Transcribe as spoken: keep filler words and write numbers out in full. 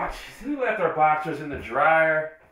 Oh, jeez. We left our boxers in the dryer.